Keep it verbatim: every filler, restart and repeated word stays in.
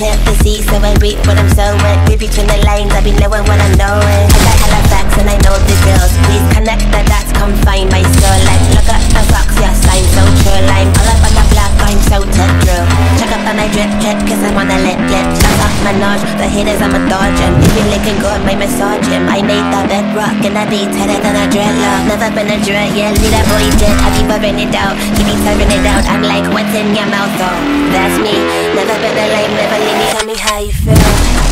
clear the seat so I reap what I'm sowing. Read between the lines, I've been knowing what I'm knowing. I got hella facts and I know the deals. Please connect the dots, come find my skill. Like, look at the socks, yeah, sign so true. Like, all up on the block, I'm so to drill. Check up on my drip, drip, cause I'm on a lit, lit. Shut up my nose, the haters I'm a dodging. If you looking good, my massage him. I made the bedrock and I beat header than a dreadlock. Never been a dread, yeah, lead a boy dead. I keep rubbing it out, keep me serving it out. I'm like, what's in your mouth, though? That's me, never been a lame, never leave me, tell me how you feel.